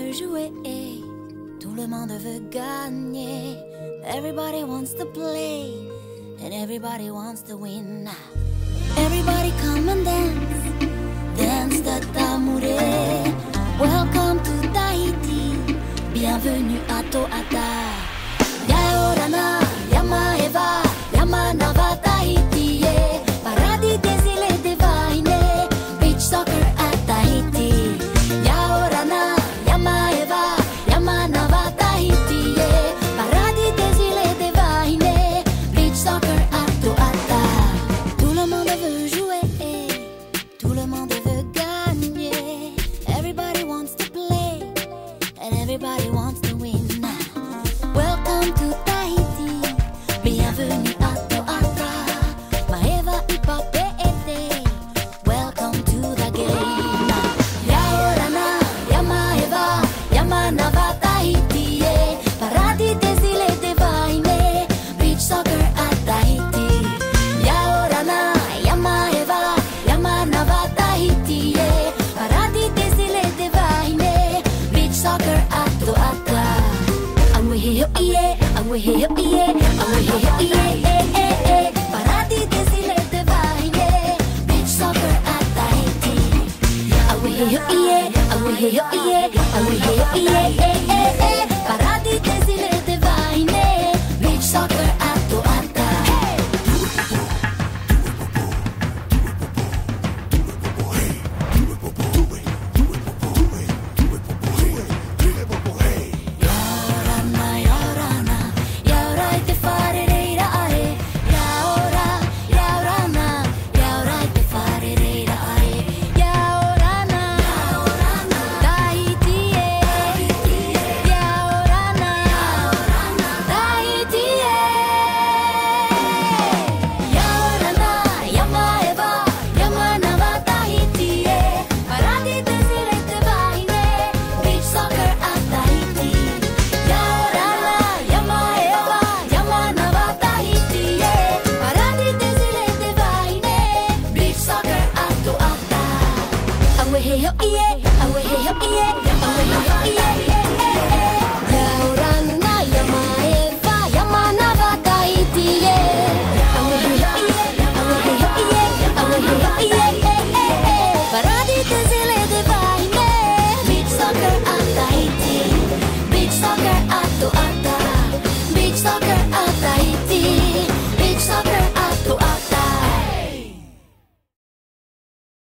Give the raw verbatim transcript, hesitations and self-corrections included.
veut jouer, tout le monde veut gagner. Everybody wants to play, and everybody wants to win. Everybody come and dance, dance de tambouré. Welcome to Tahiti, bienvenue à Toata. Yaorana, Yamaeva, Yamanava Tahiti, yeah. Paradis des îles divine, beach soccer at Tahiti. Yaorana, Yamaeva, Yamanava Tahiti, yeah. Paradis des îles divine, beach soccer at Toata. Tout le monde veut jouer, tout le monde veut gagner. Everybody wants to play, and everybody wants to win. Welcome to Tahiti, bienvenue à Toata. Maeva et Papeete, welcome to the game. Yaorana, Yamaeva, Yamanava Tahiti, yeah. Paradis des îles divine, beach soccer at Tahiti. Yaorana, Yamaeva, Yamanava Tahiti, yeah. Paradis des îles divine, beach soccer at Toata. I'm with you, yeah, I'm with you, yeah, I'm with you, yeah, eh, eh, eh. Paradis des îles divine, beach soccer at Tahiti. I'm with you, yeah, I'm with you, yeah, I'm with you, yeah, eh,